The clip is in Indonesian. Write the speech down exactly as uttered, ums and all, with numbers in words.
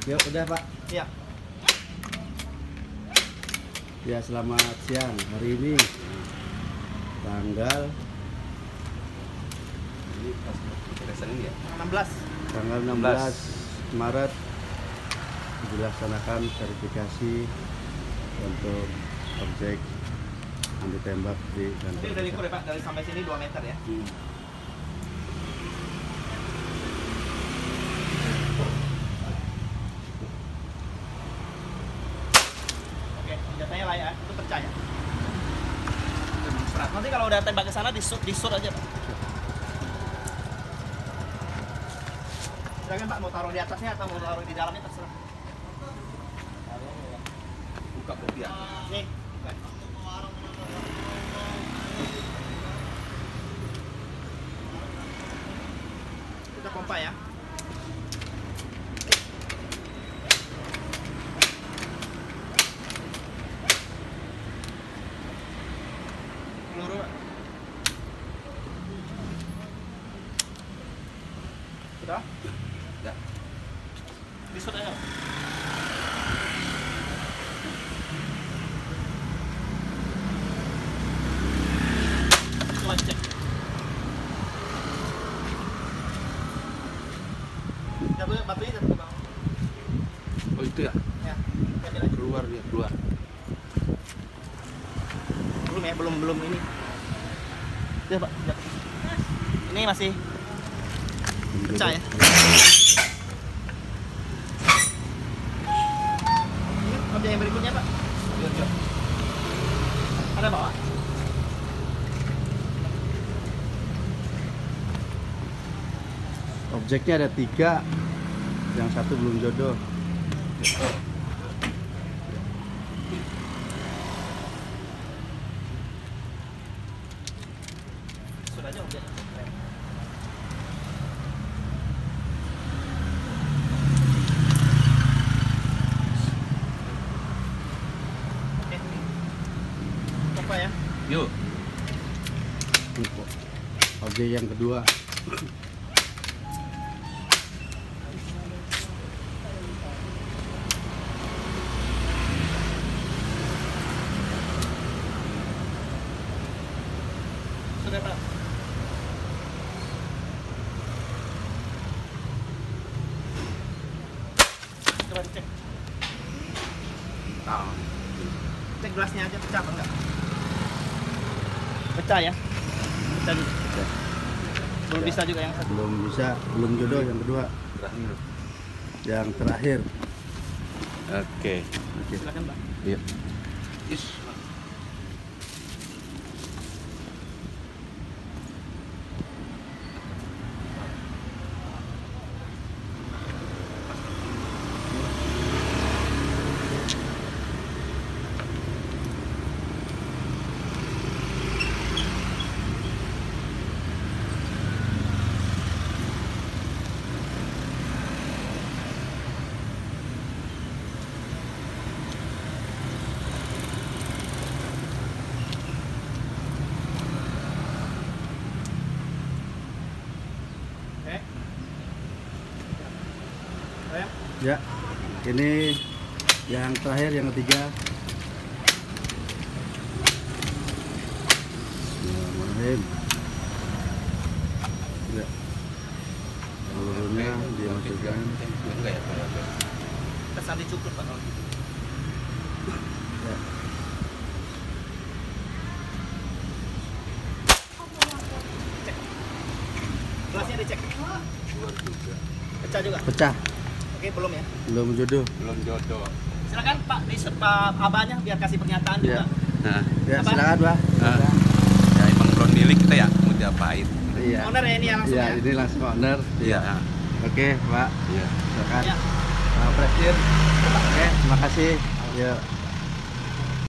Yuk, udah Pak. Iya. Ya, selamat siang. Hari ini tanggal Ini pas peresan ini ya? enam belas. tanggal enam belas Maret dilaksanakan verifikasi untuk objek anti tembak di kantor. Ini udah diukur ya Pak, dari sampai sini dua meter ya. Hmm. Oke, senjatanya lah ya, itu percaya. Nanti kalau udah tembak ke sana disut disut aja Pak. Silakan Pak, mau taruh di atasnya atau mau taruh di dalamnya terserah. Buka kopi ya? Nih, buka. Kita pompa ya. Peluru Pak. Sudah? Ya. Disut aja Pak. Coba cek. Batu- Batunya jatuh ke bawah. Oh itu ya? Ya, ambil aja. Keluar dia, keluar. Belum ya, belum belum ini. Udah Pak, jatuh. Ini masih pecah ya. Ini objek yang berikutnya Pak. Lihat ya. Ada bawa. Objeknya ada tiga, yang satu belum jodoh. Sudah aja objek. Oke. Apa ya? Yuk. Objek yang kedua. Sudah Pak. Coba dicek. Nah. Cek gelasnya aja pecah apa enggak? Pecah ya? Pecah juga. Belum bisa juga yang satu. Belum bisa, belum jodoh yang kedua. Terakhir. Yang terakhir. Oke. Oke. Silakan Pak. Iya. Is. Oke. Sayang. Ya, ini yang terakhir, yang ketiga. Bismillahirrahmanirrahim. Ya, seluruhnya dimasukkan. Enggak ya? Kesan dicukur Pak. Ya. Cek. Gelasnya dicek. Keluar juga. Pecah juga. Pecah, Oke, belum ya? belum jodoh. Belum jodoh. Silakan Pak, di Pak abahnya biar kasih pernyataan juga. Ya. Nah. Ya, Apa? silakan Pak. Nah. Ya emang belum milik kita ya, mau diapain? Iya. Owner ya ini ya langsung Ya, ya. ini langsung owner. Iya. Oke, Pak. Iya. Silakan. Ya. Pak Presiden. Oke, terima kasih. Yuk.